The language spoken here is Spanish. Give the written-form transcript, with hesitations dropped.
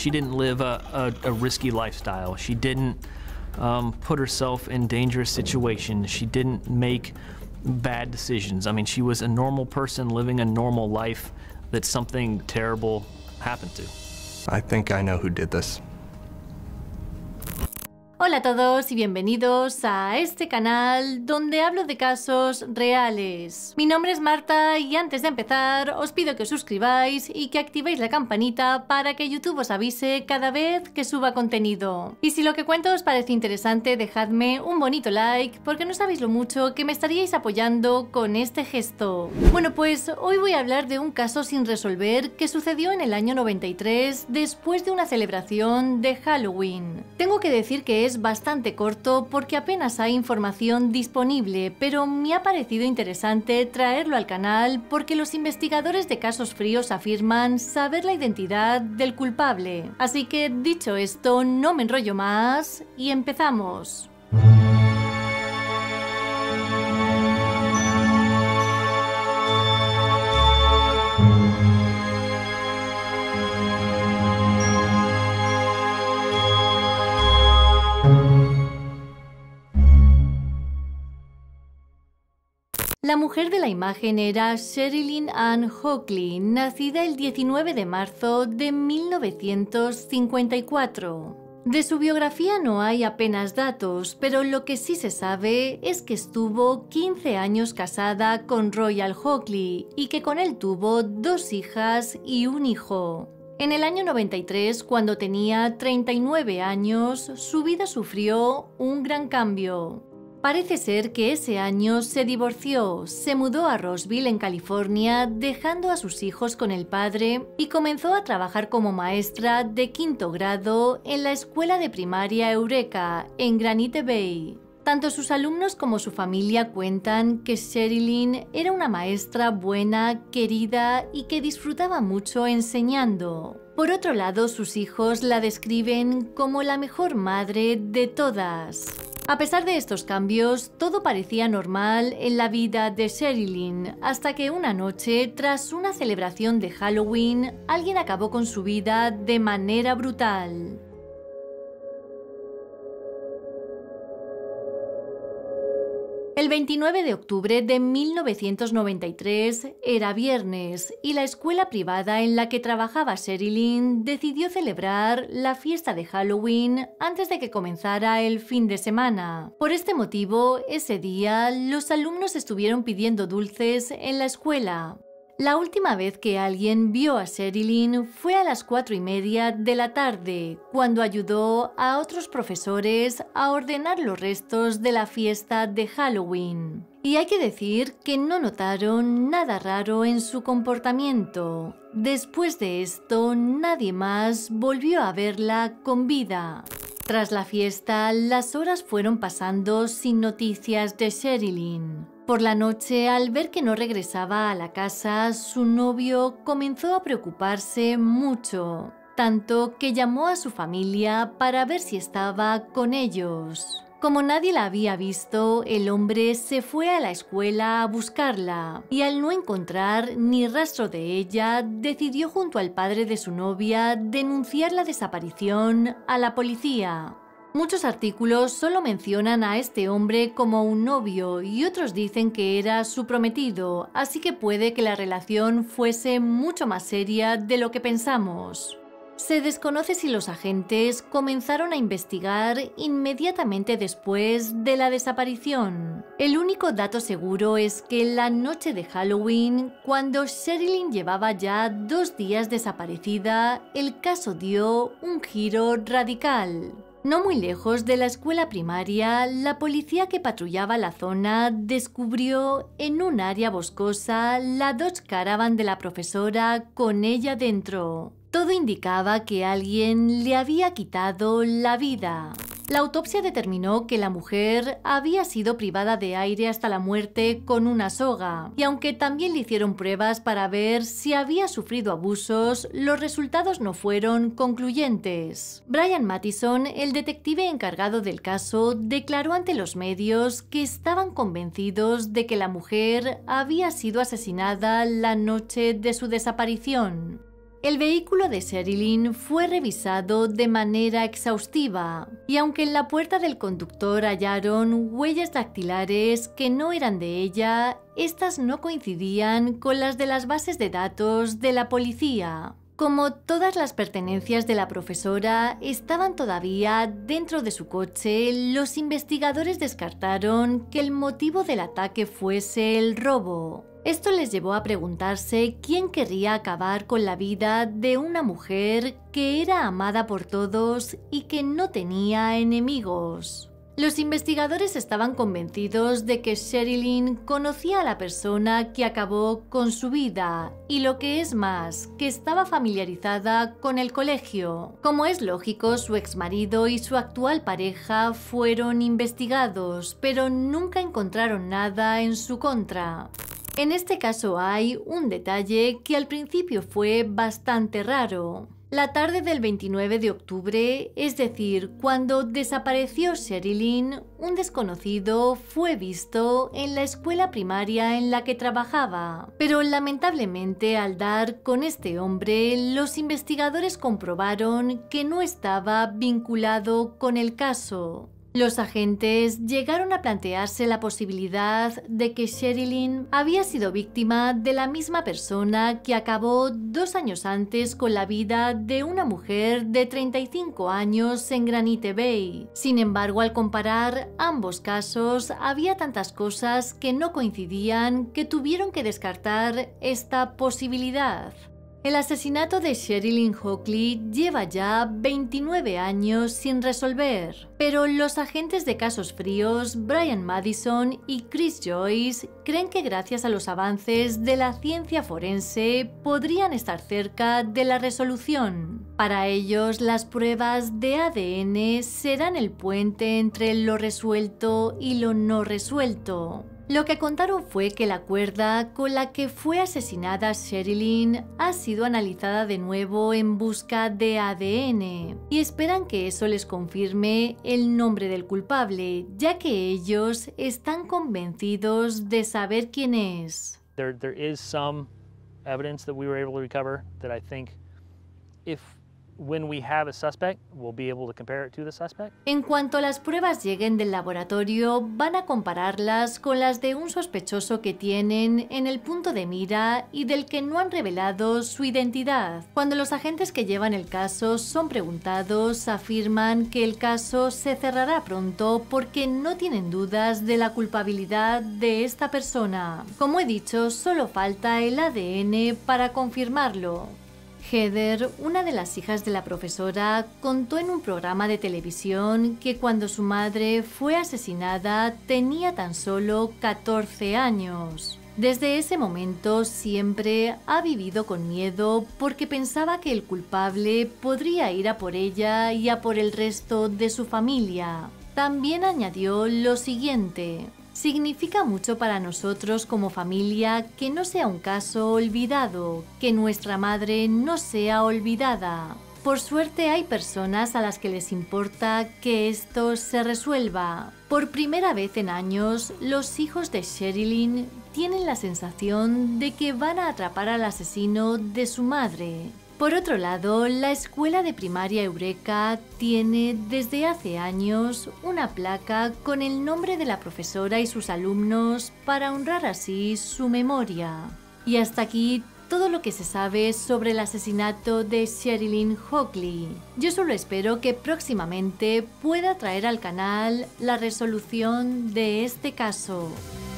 She didn't live a risky lifestyle. She didn't put herself in dangerous situations. She didn't make bad decisions. I mean, she was a normal person living a normal life that something terrible happened to. I think I know who did this. Hola a todos y bienvenidos a este canal donde hablo de casos reales. Mi nombre es Marta y antes de empezar os pido que os suscribáis y que activéis la campanita para que YouTube os avise cada vez que suba contenido. Y si lo que cuento os parece interesante, dejadme un bonito like porque no sabéis lo mucho que me estaríais apoyando con este gesto. Bueno, pues hoy voy a hablar de un caso sin resolver que sucedió en el año 93 después de una celebración de Halloween. Tengo que decir que es bastante corto porque apenas hay información disponible, pero me ha parecido interesante traerlo al canal porque los investigadores de casos fríos afirman saber la identidad del culpable. Así que dicho esto, no me enrollo más y empezamos. La mujer de la imagen era Sherilyn Ann Hockley, nacida el 19 de marzo de 1954. De su biografía no hay apenas datos, pero lo que sí se sabe es que estuvo 15 años casada con Royal Hockley y que con él tuvo 2 hijas y un hijo. En el año 93, cuando tenía 39 años, su vida sufrió un gran cambio. Parece ser que ese año se divorció, se mudó a Roseville, en California, dejando a sus hijos con el padre y comenzó a trabajar como maestra de 5º grado en la escuela de primaria Eureka, en Granite Bay. Tanto sus alumnos como su familia cuentan que Sherilyn era una maestra buena, querida y que disfrutaba mucho enseñando. Por otro lado, sus hijos la describen como la mejor madre de todas. A pesar de estos cambios, todo parecía normal en la vida de Sherilyn, hasta que una noche, tras una celebración de Halloween, alguien acabó con su vida de manera brutal. El 29 de octubre de 1993 era viernes y la escuela privada en la que trabajaba Sherilyn decidió celebrar la fiesta de Halloween antes de que comenzara el fin de semana. Por este motivo, ese día los alumnos estuvieron pidiendo dulces en la escuela. La última vez que alguien vio a Sherilyn fue a las 4:30 de la tarde, cuando ayudó a otros profesores a ordenar los restos de la fiesta de Halloween. Y hay que decir que no notaron nada raro en su comportamiento. Después de esto, nadie más volvió a verla con vida. Tras la fiesta, las horas fueron pasando sin noticias de Sherilyn. Por la noche, al ver que no regresaba a la casa, su novio comenzó a preocuparse mucho, tanto que llamó a su familia para ver si estaba con ellos. Como nadie la había visto, el hombre se fue a la escuela a buscarla y al no encontrar ni rastro de ella, decidió junto al padre de su novia denunciar la desaparición a la policía. Muchos artículos solo mencionan a este hombre como un novio y otros dicen que era su prometido, así que puede que la relación fuese mucho más seria de lo que pensamos. Se desconoce si los agentes comenzaron a investigar inmediatamente después de la desaparición. El único dato seguro es que la noche de Halloween, cuando Sherilyn llevaba ya 2 días desaparecida, el caso dio un giro radical. No muy lejos de la escuela primaria, la policía que patrullaba la zona descubrió en un área boscosa la Dodge Caravan de la profesora con ella dentro. Todo indicaba que alguien le había quitado la vida. La autopsia determinó que la mujer había sido privada de aire hasta la muerte con una soga, y aunque también le hicieron pruebas para ver si había sufrido abusos, los resultados no fueron concluyentes. Brian Mattison, el detective encargado del caso, declaró ante los medios que estaban convencidos de que la mujer había sido asesinada la noche de su desaparición. El vehículo de Sherilyn fue revisado de manera exhaustiva, y aunque en la puerta del conductor hallaron huellas dactilares que no eran de ella, estas no coincidían con las de las bases de datos de la policía. Como todas las pertenencias de la profesora estaban todavía dentro de su coche, los investigadores descartaron que el motivo del ataque fuese el robo. Esto les llevó a preguntarse quién querría acabar con la vida de una mujer que era amada por todos y que no tenía enemigos. Los investigadores estaban convencidos de que Sherilyn conocía a la persona que acabó con su vida y, lo que es más, que estaba familiarizada con el colegio. Como es lógico, su exmarido y su actual pareja fueron investigados, pero nunca encontraron nada en su contra. En este caso hay un detalle que al principio fue bastante raro. La tarde del 29 de octubre, es decir, cuando desapareció Sherilyn, un desconocido fue visto en la escuela primaria en la que trabajaba. Pero lamentablemente, al dar con este hombre, los investigadores comprobaron que no estaba vinculado con el caso. Los agentes llegaron a plantearse la posibilidad de que Sherilyn había sido víctima de la misma persona que acabó 2 años antes con la vida de una mujer de 35 años en Granite Bay. Sin embargo, al comparar ambos casos, había tantas cosas que no coincidían que tuvieron que descartar esta posibilidad. El asesinato de Sherilyn Hockley lleva ya 29 años sin resolver, pero los agentes de casos fríos Brian Madison y Chris Joyce creen que gracias a los avances de la ciencia forense podrían estar cerca de la resolución. Para ellos, las pruebas de ADN serán el puente entre lo resuelto y lo no resuelto. Lo que contaron fue que la cuerda con la que fue asesinada Sherilyn ha sido analizada de nuevo en busca de ADN y esperan que eso les confirme el nombre del culpable, ya que ellos están convencidos de saber quién es. There is some evidence that we were able to recover that I think when we have a suspect, we'll be able to compare it to the suspect. En cuanto las pruebas lleguen del laboratorio, van a compararlas con las de un sospechoso que tienen en el punto de mira y del que no han revelado su identidad. Cuando los agentes que llevan el caso son preguntados, afirman que el caso se cerrará pronto porque no tienen dudas de la culpabilidad de esta persona. Como he dicho, solo falta el ADN para confirmarlo. Heather, una de las hijas de la profesora, contó en un programa de televisión que cuando su madre fue asesinada tenía tan solo 14 años. Desde ese momento siempre ha vivido con miedo porque pensaba que el culpable podría ir a por ella y a por el resto de su familia. También añadió lo siguiente: significa mucho para nosotros como familia que no sea un caso olvidado, que nuestra madre no sea olvidada. Por suerte hay personas a las que les importa que esto se resuelva. Por primera vez en años, los hijos de Sherilyn tienen la sensación de que van a atrapar al asesino de su madre. Por otro lado, la escuela de primaria Eureka tiene desde hace años una placa con el nombre de la profesora y sus alumnos para honrar así su memoria. Y hasta aquí todo lo que se sabe sobre el asesinato de Sherilyn Hockley. Yo solo espero que próximamente pueda traer al canal la resolución de este caso.